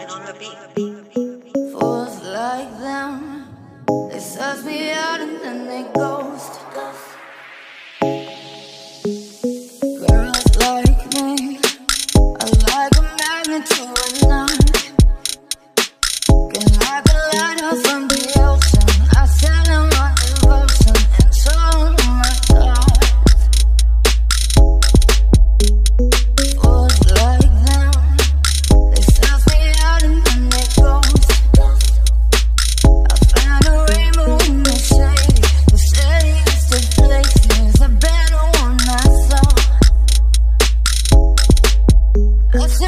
Granit on the beat. Fools like them, they suss me out and then they go.